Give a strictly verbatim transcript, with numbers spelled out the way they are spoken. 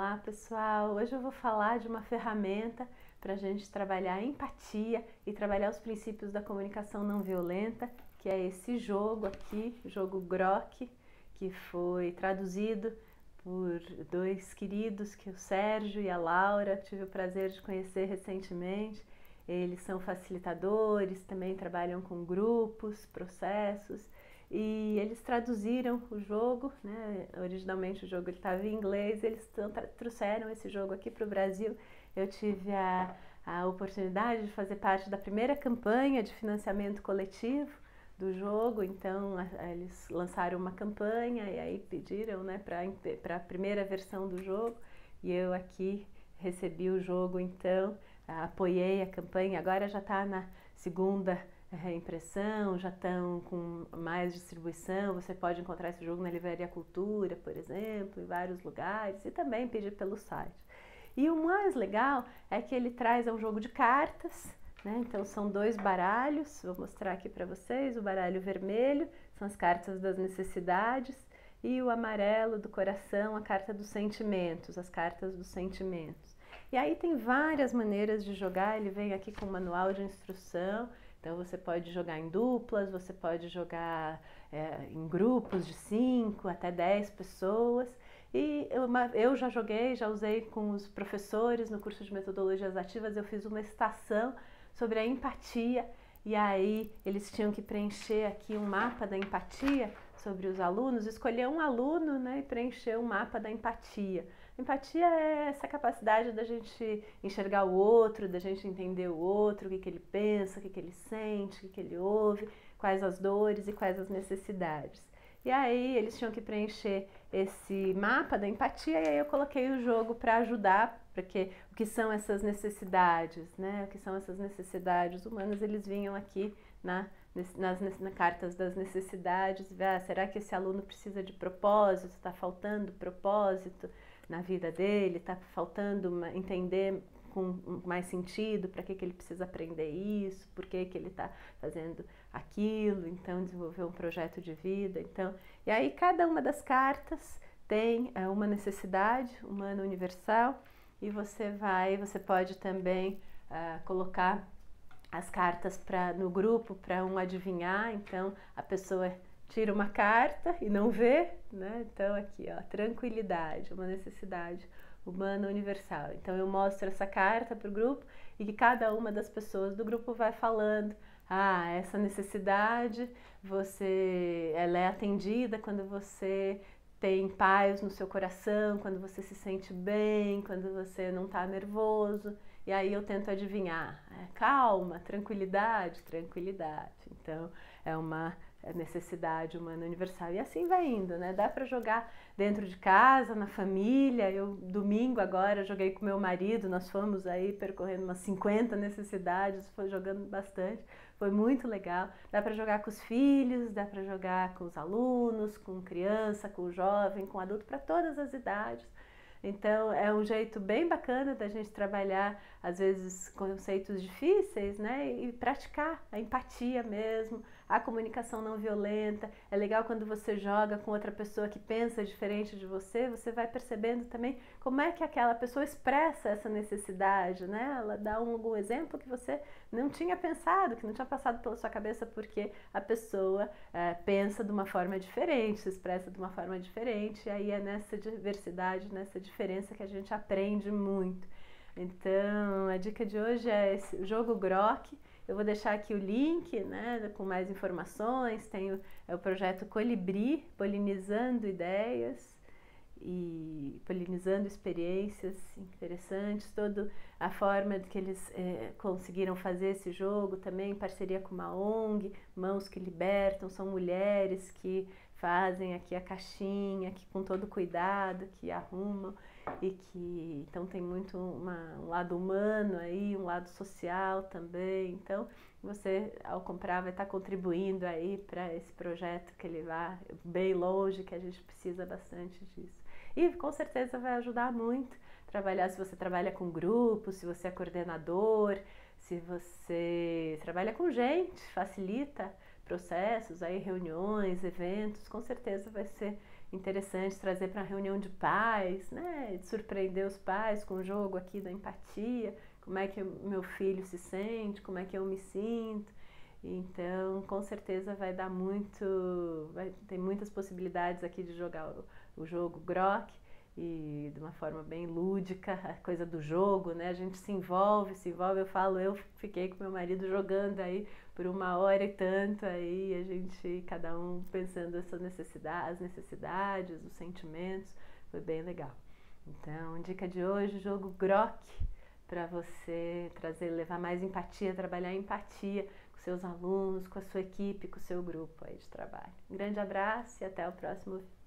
Olá pessoal, hoje eu vou falar de uma ferramenta para a gente trabalhar a empatia e trabalhar os princípios da comunicação não violenta, que é esse jogo aqui, o jogo Grok, que foi traduzido por dois queridos, que é o Sérgio e a Laura, tive o prazer de conhecer recentemente. Eles são facilitadores, também trabalham com grupos, processos, e eles traduziram o jogo, né? Originalmente o jogo estava em inglês, eles trouxeram esse jogo aqui para o Brasil. Eu tive a, a oportunidade de fazer parte da primeira campanha de financiamento coletivo do jogo, então a, a, eles lançaram uma campanha e aí pediram, né, para a primeira versão do jogo, e eu aqui recebi o jogo, então apoiei a campanha. Agora já está na segunda reimpressão, já estão com mais distribuição, você pode encontrar esse jogo na Livraria Cultura, por exemplo, em vários lugares, e também pedir pelo site. E o mais legal é que ele traz um jogo de cartas, né? Então são dois baralhos, vou mostrar aqui para vocês. O baralho vermelho são as cartas das necessidades e o amarelo do coração, a carta dos sentimentos, as cartas dos sentimentos. E aí tem várias maneiras de jogar, ele vem aqui com um manual de instrução. Então você pode jogar em duplas, você pode jogar é, em grupos de cinco até dez pessoas. E eu, eu já joguei, já usei com os professores no curso de metodologias ativas, eu fiz uma estação sobre a empatia, e aí eles tinham que preencher aqui um mapa da empatia sobre os alunos, escolher um aluno, né, e preencher um mapa da empatia. Empatia é essa capacidade da gente enxergar o outro, da gente entender o outro, o que, que ele pensa, o que, que ele sente, o que, que ele ouve, quais as dores e quais as necessidades. E aí eles tinham que preencher esse mapa da empatia, e aí eu coloquei o jogo para ajudar, porque o que são essas necessidades, né? O que são essas necessidades humanas, eles vinham aqui na, nas, nas cartas das necessidades. Ah, será que esse aluno precisa de propósito? Está faltando propósito na vida dele? Está faltando uma, entender com mais sentido para que, que ele precisa aprender isso, por que, que ele está fazendo aquilo, então desenvolver um projeto de vida. Então, e aí cada uma das cartas tem é, uma necessidade humana universal, e você vai, você pode também uh, colocar as cartas pra, no grupo para um adivinhar. Então a pessoa tira uma carta e não vê, né? Então aqui, ó, tranquilidade, uma necessidade humana universal. Então eu mostro essa carta para o grupo e que cada uma das pessoas do grupo vai falando: ah, essa necessidade, você, ela é atendida quando você tem paz no seu coração, quando você se sente bem, quando você não está nervoso. E aí eu tento adivinhar: é, calma, tranquilidade, tranquilidade. Então é uma necessidade humana universal. E assim vai indo, né? Dá para jogar dentro de casa, na família. Eu, domingo agora, joguei com meu marido, nós fomos aí percorrendo umas cinquenta necessidades, foi jogando bastante, foi muito legal. Dá para jogar com os filhos, dá para jogar com os alunos, com criança, com jovem, com adulto, para todas as idades. Então é um jeito bem bacana da gente trabalhar, às vezes, conceitos difíceis, né? E praticar a empatia mesmo, a comunicação não violenta. É legal quando você joga com outra pessoa que pensa diferente de você, você vai percebendo também como é que aquela pessoa expressa essa necessidade, né? Ela dá um, algum exemplo que você não tinha pensado, que não tinha passado pela sua cabeça, porque a pessoa é, pensa de uma forma diferente, se expressa de uma forma diferente, e aí é nessa diversidade, nessa diferença que a gente aprende muito. Então a dica de hoje é esse jogo Grok. Eu vou deixar aqui o link, né, com mais informações. Tem o, é o projeto Colibri, polinizando ideias e polinizando experiências interessantes, toda a forma de que eles é, conseguiram fazer esse jogo, também em parceria com uma O N G, Mãos que Libertam. São mulheres que fazem aqui a caixinha, que com todo cuidado, que arrumam, e que então tem muito uma, um lado humano aí, um lado social também. Então você, ao comprar, vai estar contribuindo aí para esse projeto que ele vá bem longe, que a gente precisa bastante disso. E com certeza vai ajudar muito trabalhar, se você trabalha com grupos, se você é coordenador, se você trabalha com gente, facilita processos, aí reuniões, eventos, com certeza vai ser interessante trazer para a reunião de pais, né? De surpreender os pais com o jogo aqui da empatia, como é que o meu filho se sente, como é que eu me sinto. Então, com certeza vai dar muito, vai ter muitas possibilidades aqui de jogar o, o jogo Grok e de uma forma bem lúdica, a coisa do jogo, né? A gente se envolve, se envolve, eu falo, eu fiquei com meu marido jogando aí por uma hora e tanto, aí a gente, cada um pensando essa necessidade, as necessidades, os sentimentos, foi bem legal. Então, dica de hoje, o jogo Grok, para você trazer, levar mais empatia, trabalhar empatia com seus alunos, com a sua equipe, com o seu grupo aí de trabalho. Um grande abraço e até o próximo vídeo.